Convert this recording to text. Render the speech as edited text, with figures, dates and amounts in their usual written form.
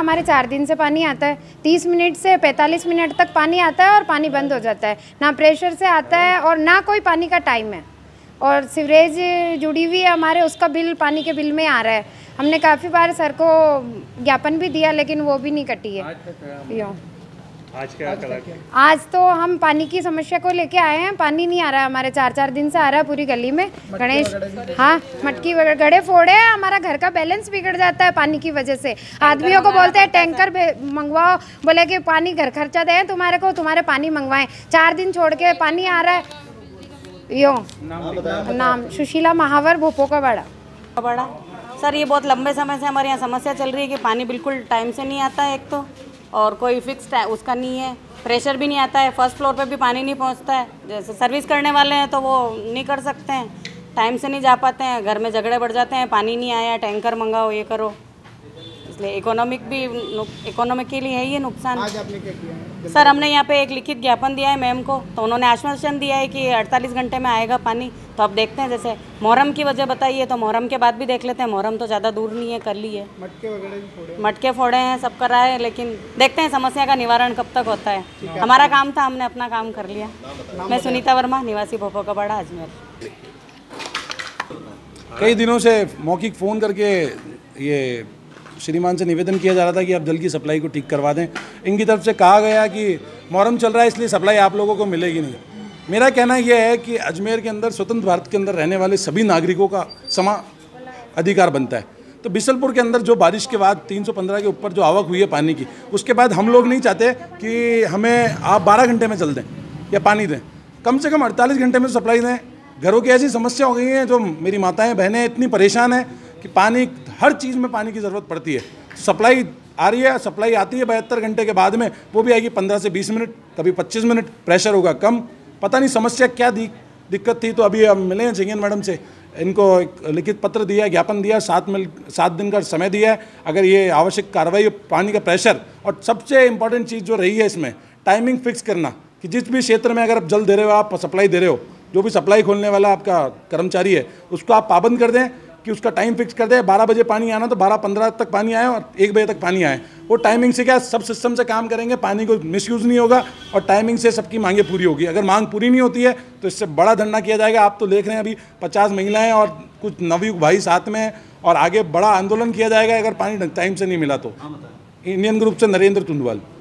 हमारे 4 दिन से पानी आता है। 30 मिनट से 45 मिनट तक पानी आता है और पानी बंद हो जाता है। ना प्रेशर से आता है और ना कोई पानी का टाइम है। और सीवरेज जुड़ी हुई है हमारे, उसका बिल पानी के बिल में आ रहा है। हमने काफ़ी बार सर को ज्ञापन भी दिया लेकिन वो भी नहीं कटी है। आज तो हम पानी की समस्या को लेके आए हैं। पानी नहीं आ रहा है हमारे, 4 दिन से आ रहा है पूरी गली में। गणेश, हाँ, मटकी गड्ढे फोड़े हैं। हमारा घर का बैलेंस बिगड़ जाता है पानी की वजह से। आदमियों को बोलते हैं टैंकर मंगवाओ, बोले कि पानी घर खर्चा दें तुम्हारे को, तुम्हारे पानी मंगवाएं। 4 दिन छोड़ के पानी आ रहा है। नाम सुशीला महावर, भोपो का बड़ा। सर ये बहुत लंबे समय से हमारे यहाँ समस्या चल रही है कि पानी बिल्कुल टाइम से नहीं आता है एक तो, और कोई फिक्स उसका नहीं है, प्रेशर भी नहीं आता है। फर्स्ट फ्लोर पे भी पानी नहीं पहुंचता है। जैसे सर्विस करने वाले हैं तो वो नहीं कर सकते हैं, टाइम से नहीं जा पाते हैं, घर में झगड़े बढ़ जाते हैं, पानी नहीं आया, टैंकर मंगाओ, ये करो। इसलिए इकोनॉमिक के लिए है ये नुकसान। आज आपने क्या किया है? सर हमने यहाँ पे एक लिखित ज्ञापन दिया है मैम को, तो उन्होंने आश्वासन दिया है कि 48 घंटे में आएगा पानी। तो अब देखते हैं, जैसे मुहर्रम की वजह बताइए तो मुहर्रम के बाद भी देख लेते हैं। मुहर्रम तो ज़्यादा दूर नहीं है, कर ली है। मटके वगैरह भी फोड़े? मटके फोड़े हैं, सब करा है, लेकिन देखते हैं समस्या का निवारण कब तक होता है। हमारा काम था, हमने अपना काम कर लिया। मैं सुनीता वर्मा, निवासी भोपो का बड़ा, अजमेर। कई दिनों से मौखिक फ़ोन करके ये श्रीमान से निवेदन किया जा रहा था कि आप जल की सप्लाई को ठीक करवा दें। इनकी तरफ से कहा गया कि मुहर्रम चल रहा है इसलिए सप्लाई आप लोगों को मिलेगी नहीं। मेरा कहना यह है कि अजमेर के अंदर, स्वतंत्र भारत के अंदर रहने वाले सभी नागरिकों का समान अधिकार बनता है। तो बिसलपुर के अंदर जो बारिश के बाद 315 के ऊपर जो आवक हुई है पानी की, उसके बाद हम लोग नहीं चाहते कि हमें आप 12 घंटे में चल दें या पानी दें, कम से कम 48 घंटे में सप्लाई दें। घरों की ऐसी समस्या हो गई है, जो मेरी माताएं बहनें इतनी परेशान हैं कि पानी, हर चीज़ में पानी की ज़रूरत पड़ती है। सप्लाई आ रही है, सप्लाई आती है 72 घंटे के बाद में, वो भी आएगी 15 से 20 मिनट, कभी 25 मिनट, प्रेशर होगा कम। पता नहीं समस्या क्या दिक्कत थी। तो अभी हम मिले हैं जंगियन मैडम से, इनको एक लिखित पत्र दिया, ज्ञापन दिया, 7 दिन का समय दिया है। अगर ये आवश्यक कार्रवाई, पानी का प्रेशर, और सबसे इंपॉर्टेंट चीज़ जो रही है इसमें, टाइमिंग फिक्स करना कि जिस भी क्षेत्र में अगर आप जल दे रहे हो, आप सप्लाई दे रहे हो, जो भी सप्लाई खोलने वाला आपका कर्मचारी है उसको आप पाबंद कर दें कि उसका टाइम फिक्स कर दें। 12 बजे पानी आना तो 12:15 तक पानी आए और 1 बजे तक पानी आए। वो टाइमिंग से क्या सब सिस्टम से काम करेंगे, पानी को मिसयूज़ नहीं होगा और टाइमिंग से सबकी मांगें पूरी होगी। अगर मांग पूरी नहीं होती है तो इससे बड़ा धरना किया जाएगा। आप तो देख रहे हैं अभी 50 महिलाएं और कुछ नवयुवक भाई साथ में हैं, और आगे बड़ा आंदोलन किया जाएगा अगर पानी टाइम से नहीं मिला तो। इंडियन ग्रुप से नरेंद्र तुंदवाल।